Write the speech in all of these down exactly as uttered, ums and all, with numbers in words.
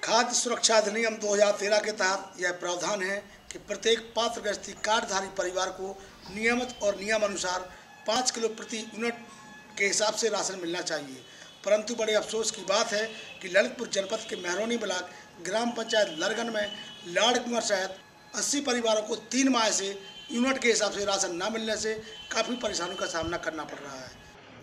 खाद्य सुरक्षा अधिनियम दो हज़ार तेरह के तहत यह प्रावधान है कि प्रत्येक पात्र गृहस्थी कार्डधारी परिवार को नियमित और नियमानुसार पाँच किलो प्रति यूनिट के हिसाब से राशन मिलना चाहिए। परंतु बड़े अफसोस की बात है कि ललितपुर जनपद के मेहरौनी ब्लॉक ग्राम पंचायत लरगन में लाड़ कुंवर सहित अस्सी परिवारों को तीन माह से यूनिट के हिसाब से राशन न मिलने से काफ़ी परेशानियों का सामना करना पड़ रहा है।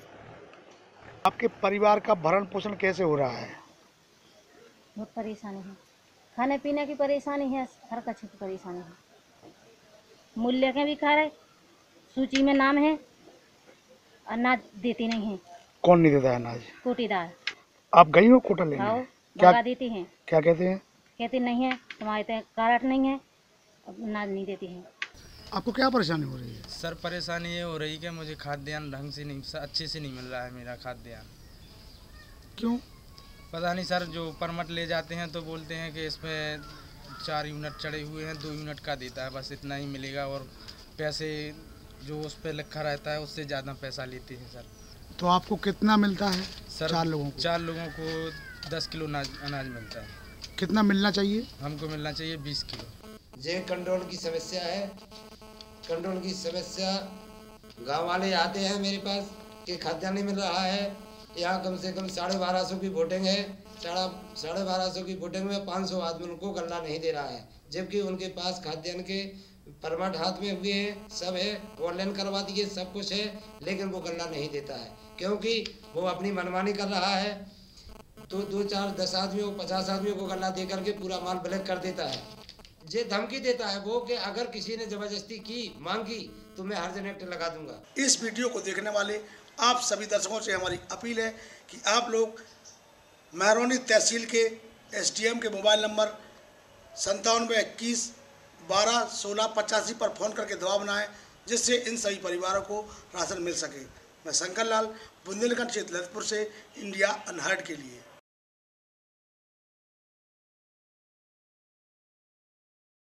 आपके परिवार का भरण पोषण कैसे हो रहा है? बहुत परेशानी है, खाने पीने की परेशानी है, हर कच्छ की परेशानी है। मूल्य के भी खा रहे, सूची में नाम है, अनाज देती नहीं है। कौन नहीं देता है अनाज? कोटीदार। आप गई हो कोटा लेने? हाँ, क्या देती हैं? क्या कहते हैं? कहते नहीं है, तुम्हारे तो कार्ड नहीं है, अनाज नहीं देती है। आपको क्या परेशानी हो रही है? सर परेशानी ये हो रही है कि मुझे खाद्यान्न ढंग से नहीं, अच्छे से नहीं मिल रहा है मेरा खाद्यान्न। क्यों? पता नहीं सर, जो परमट ले जाते हैं तो बोलते हैं कि इसमें चार यूनिट चढ़े हुए हैं, दो यूनिट का देता है, बस इतना ही मिलेगा और पैसे जो उस पर लिखा रहता है उससे ज़्यादा पैसा लेते हैं सर। तो आपको कितना मिलता है? सर चार लोगों को चार लोगों को दस किलो अनाज अनाज मिलता है। कितना मिलना चाहिए? हमको मिलना चाहिए बीस किलो। जे कंट्रोल की समस्या है, कंट्रोल की समस्या गांव वाले आते हैं मेरे पास कि खाद्यान्न नहीं मिल रहा है। यहाँ कम से कम साढ़े बारह सौ की वोटिंग है, साढ़ा साढ़े बारह सौ की वोटिंग में पाँच सौ आदमी उनको गल्ला नहीं दे रहा है, जबकि उनके पास खाद्यान्न के परमट हाथ में हुए हैं, सब है, ऑनलाइन करवा दिए, सब कुछ है, लेकिन वो गल्ला नहीं देता है क्योंकि वो अपनी मनमानी कर रहा है। तो दो चार दस आदमियों पचास आदमियों को गल्ला दे करके पूरा माल ब्लैक कर देता है। ये धमकी देता है वो कि अगर किसी ने जबरदस्ती की मांग की तो मैं हर जनरेटर लगा दूंगा। इस वीडियो को देखने वाले आप सभी दर्शकों से हमारी अपील है कि आप लोग मेहरौनी तहसील के एसडीएम के मोबाइल नंबर संतानवे इक्कीस बारह सोलह पचासी पर फ़ोन करके दबाव बनाएं, जिससे इन सभी परिवारों को राशन मिल सके। मैं शंकरलाल बुंदेलखंड क्षेत्र ललितपुर से इंडिया अनहर्ड के लिए।